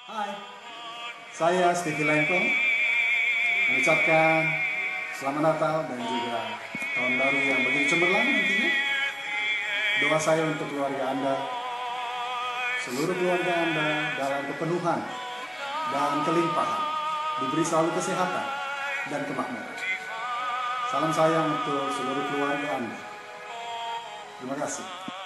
Hai, saya Stevie Lengkong mengucapkan selamat Natal dan juga tahun baru yang begitu cemerlang nantinya. Doa saya untuk keluarga Anda, seluruh keluarga Anda dalam kepenuhan dan kelimpahan, diberi selalu kesehatan dan kemakmuran. Salam sayang untuk seluruh keluarga Anda. Terima kasih.